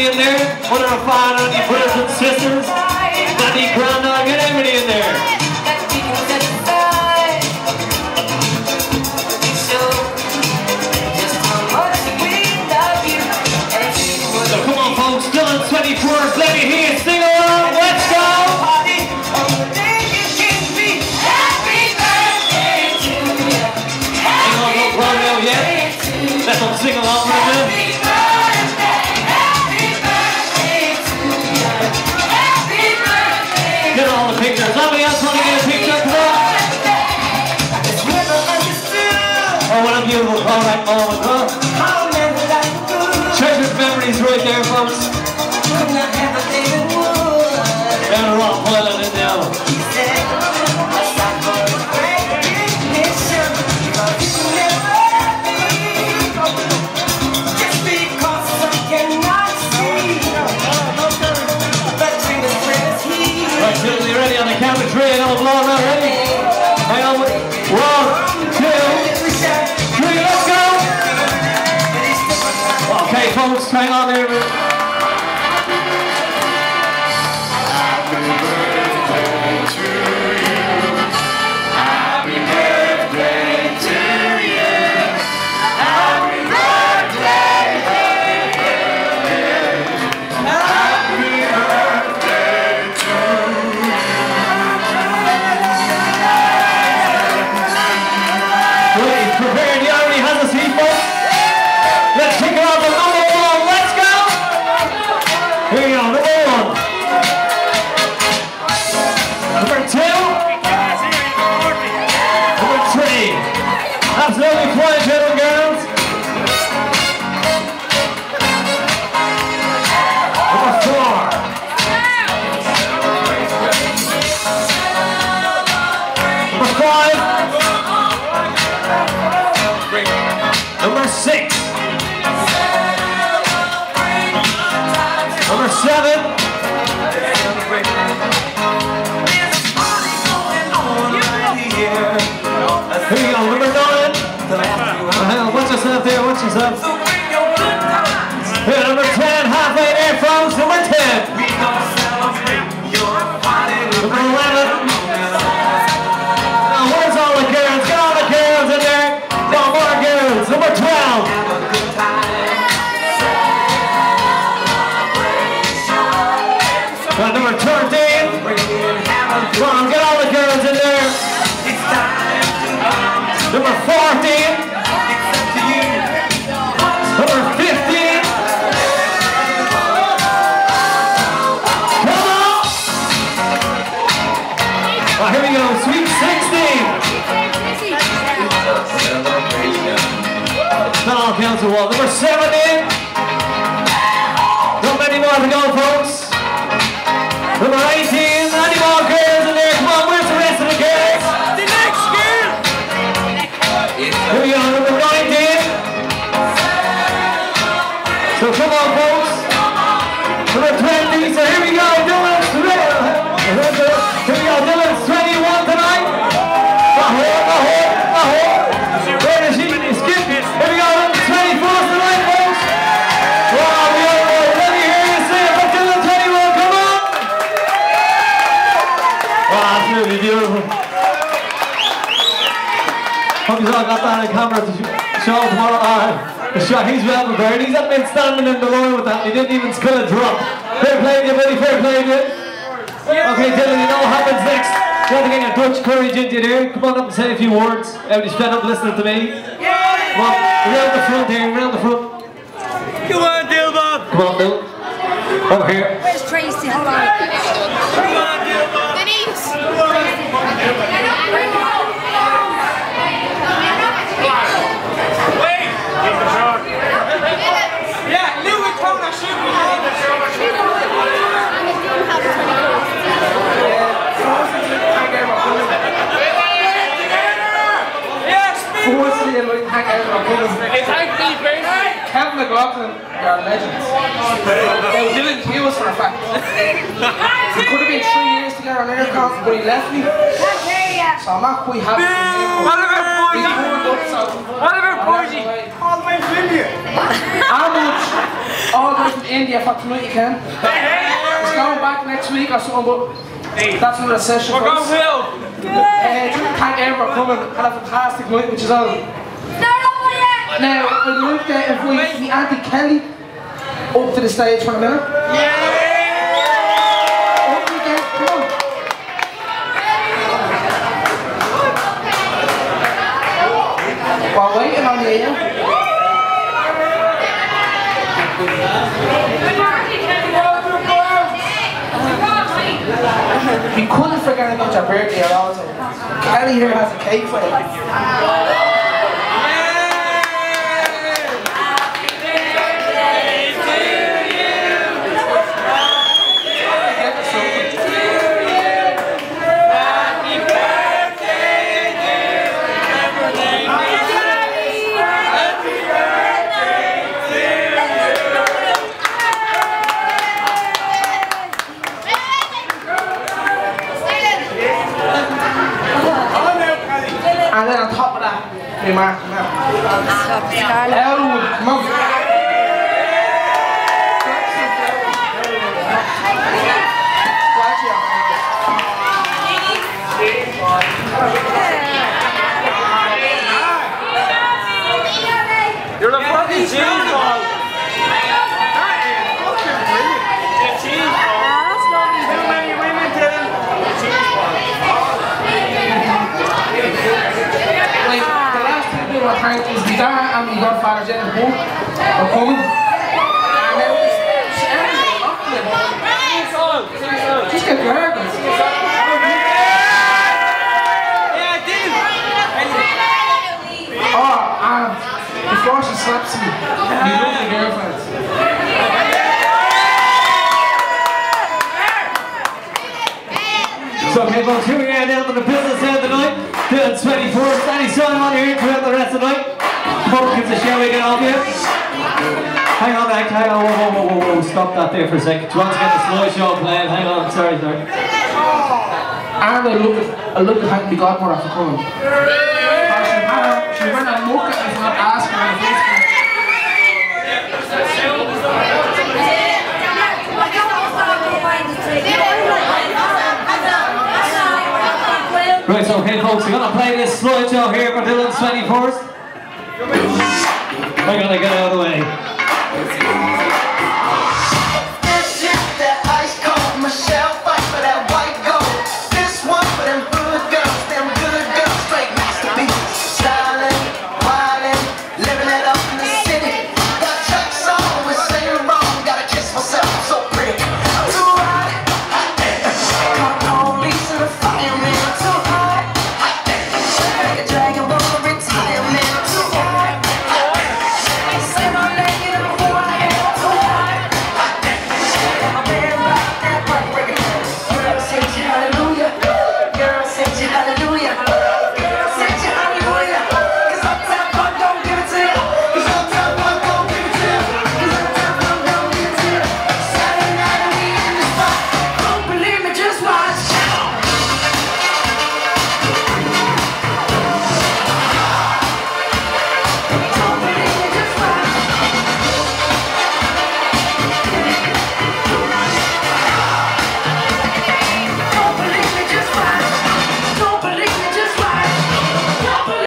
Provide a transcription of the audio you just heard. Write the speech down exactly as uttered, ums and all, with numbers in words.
in there? What are fine on your brothers and sisters? Got any groundhog, get everybody in there. So come on folks, still in twenty-fours, let me hear you sing along, let's go! Let them sing along with me. Get all the pictures. Somebody else want to get a picture? Come on. Oh, what a beautiful alright moment, huh? Treasured memories right there, folks. And a rock boiling it now. Ready on the count of three, and I'll blow them out. Ready? Hang on. One, two, three, let's go! Okay, folks, hang on there. Happy birthday to you. Happy birthday to you. Happy birthday, happy birthday to you. Prepared, he already has a seat, folks. Let's kick it off with number one. Let's go. Here we go, number one. Number two. Number three. Absolutely flying, gentlemen, girls. Number four. Number five. Number six. Number seven. Here you go, number nine. Hang on, watch yourself there, watch yourself. Here, number ten, halfway there, folks. Number ten. Number eleven. Now, where's all the girls? Get all the girls in there. No more girls. Number twelve. Uh, number thirteen. Come on, get all the girls in there. Number fourteen. Number fifteen. Come on. Oh, here we go. Sweet sixteen. Not all counts of one. Number seventeen. Not many more to go, folks. Number eighteen. Any more girls in there? Come on, where's the rest of the girls? The next girl. Here we go. Number nineteen. So come on, folks. Number twenty. So here we go. Dylan's here we go. Dylan's twenty-one tonight. Aho, aho, aho. Where is he? Skip. Here we go. Number twenty-four tonight, folks. Wow, we are ready here to see it. But Dylan twenty-one, come on. Wow, that's really beautiful. Hope you all got that on camera to show tomorrow. Uh, the shot. He's well prepared. He's not been standing in the line with that. He didn't even skill a drop. Fair play to you, buddy. Fair play to you. Okay, Dylan, you know what happens next. You have to get your Dutch courage into you there. Come on up and say a few words. Everybody's fed up listening to me. Come on, around the front here, around the front. Come on, Dylan. Come on, Dylan. Over here. Where's Tracy? Hold on. Come on, Dylan. Denise. Wait! Yeah, Louis Kona should be Kevin McLaughlin, they are legends. They didn't kill us for a fact. We could have been three years together on aircraft, but he left me. So I'm not quite happy. What about Boise? What about Boise? All the way from India. How much? All the way from India for tonight, you can. It's going back next week or something, but that's another session. We're going Phil. Uh, thank everyone for coming. Had a fantastic night, which is all. Now, I'd like to invite me Auntie Kelly up to the stage for a minute. Yeah. Up you get, come on. While waiting on you, yeah? We couldn't forget about your birthday at all. Kelly here has a cake for you. And then on top of that, hey Mark, come out. Elwood, come on. You're the fucking cheese ball. Fucking brilliant. The cheese ball. Too many women to them. The cheese ball. Like, the last two people I thanked is my dad and my godfather Jen and Paul for coming. And it was everything up to them. Just get burgers. Yeah, I did. Oh, and before she slaps me, my lovely girlfriends. So, okay, folks, here we are down to the business end of the night. Doing twenty-fourth. Any sign on here throughout the rest of the night? Pumpkins, shall we get off here? Hang on, Mike, hang on, whoa, whoa, whoa, whoa, whoa, stop that there for a sec. Do you want to get the slideshow playing? Hang on, sorry, sorry. And I look at, I look at thank my godmother for coming. She went and looked at me for not asking her on Facebook. Right, so okay folks, we're gonna play this slideshow here for Dylan's twenty-first. We're gonna get out of the way.